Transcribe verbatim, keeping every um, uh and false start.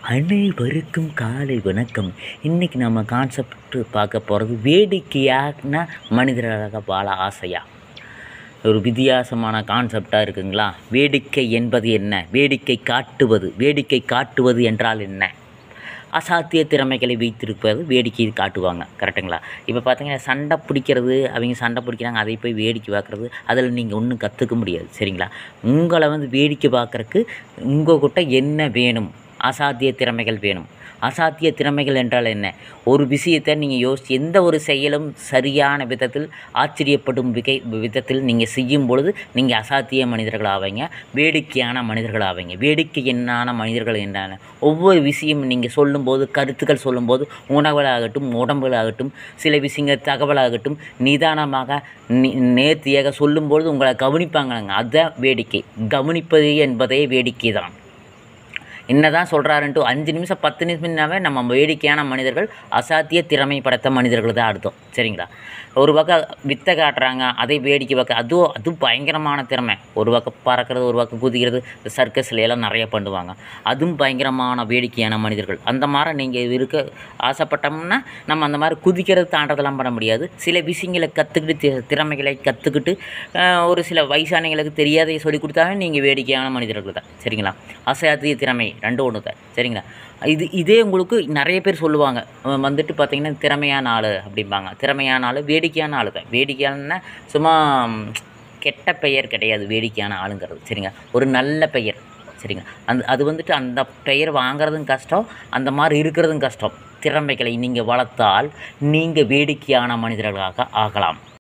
அனைவருக்கும் காலை வணக்கம். இன்றைக்கி நம்ம கான்செப்ட் பார்க்க போகிறது வேடிக்கையான மனிதராக வாழ ஆசையா. ஒரு வித்தியாசமான கான்செப்டாக இருக்குங்களா. வேடிக்கை என்பது என்ன? வேடிக்கை காட்டுவது. வேடிக்கை காட்டுவது என்றால் என்ன? அசாத்திய திறமைகளை வைத்திருப்பது வேடிக்கை காட்டுவாங்க. கரெக்டுங்களா? இப்போ பார்த்தீங்கன்னா சண்டை பிடிக்கிறது, அவங்க சண்டை பிடிக்கிறாங்க, அதை போய் வேடிக்கை பார்க்குறது, அதில் நீங்கள் ஒன்றும் கற்றுக்க முடியாது. சரிங்களா? உங்களை வந்து வேடிக்கை பார்க்குறக்கு உங்கள்கிட்ட என்ன வேணும்? அசாத்திய திறமைகள் வேணும். அசாத்திய திறமைகள் என்றால் என்ன? ஒரு விஷயத்தை நீங்கள் யோசித்து எந்த ஒரு செயலும் சரியான விதத்தில் ஆச்சரியப்படும் விகை விதத்தில் நீங்கள் செய்யும் பொழுது நீங்கள் அசாத்திய மனிதர்கள் ஆவீங்க, வேடிக்கையான மனிதர்கள் ஆவீங்க. வேடிக்கை என்னான மனிதர்கள் என்னென்ன ஒவ்வொரு விஷயம் நீங்கள் சொல்லும்போது, கருத்துக்கள் சொல்லும்போது, உணவுகளாகட்டும் உடம்புகளாகட்டும் சில விஷயங்கள் தகவலாகட்டும் நிதானமாக நேர்த்தியாக சொல்லும்பொழுது உங்களை கவனிப்பாங்க. அதுதான் வேடிக்கை. கவனிப்பது என்பதே வேடிக்கை தான். என்ன தான் சொல்கிறாருன்ட்டு அஞ்சு நிமிஷம் பத்து நிமிஷம்னாவே நம்ம வேடிக்கையான மனிதர்கள், அசாத்திய திறமை படைத்த மனிதர்கள் தான் அர்த்தம். சரிங்களா? ஒரு பக்கம் வித்தை காட்டுறாங்க, அதை வேடிக்கை பார்க்க, அதுவும் அதுவும் பயங்கரமான திறமை. ஒரு பக்கம் பறக்கிறது, ஒரு பக்கம் குதிக்கிறது, சர்க்கஸில் எல்லாம் நிறைய பண்ணுவாங்க. அதுவும் பயங்கரமான வேடிக்கையான மனிதர்கள். அந்த மாதிரி நீங்கள் இருக்க ஆசைப்பட்டோம்னா நம்ம அந்த மாதிரி குதிக்கிறது தாண்டதெல்லாம் பண்ண முடியாது. சில விஷயங்களை கற்றுக்கிட்டு திறமைகளை கற்றுக்கிட்டு ஒரு சில வயசானங்களுக்கு தெரியாதையை சொல்லி கொடுத்தாவே நீங்கள் வேடிக்கையான மனிதர்கள் தான். சரிங்களா? அசாத்திய திறமை ரெண்டு ஒன்று தான். சரிங்களா? இது இதே உங்களுக்கு நிறைய பேர் சொல்லுவாங்க வந்துட்டு பார்த்திங்கன்னா திறமையான ஆள் அப்படிம்பாங்க. திறமையான ஆள் வேடிக்கையான ஆள் தான். வேடிக்கையான சும்மா கெட்ட பெயர் கிடையாது வேடிக்கையான ஆளுங்கிறது. சரிங்க? ஒரு நல்ல பெயர். சரிங்க? அந்த அது வந்துட்டு அந்த பெயர் வாங்குறதும் கஷ்டம், அந்த மாதிரி இருக்கிறதும் கஷ்டம். திறமைகளை நீங்கள் வளர்த்தால் நீங்கள் வேடிக்கையான மனிதர்களாக ஆகலாம்.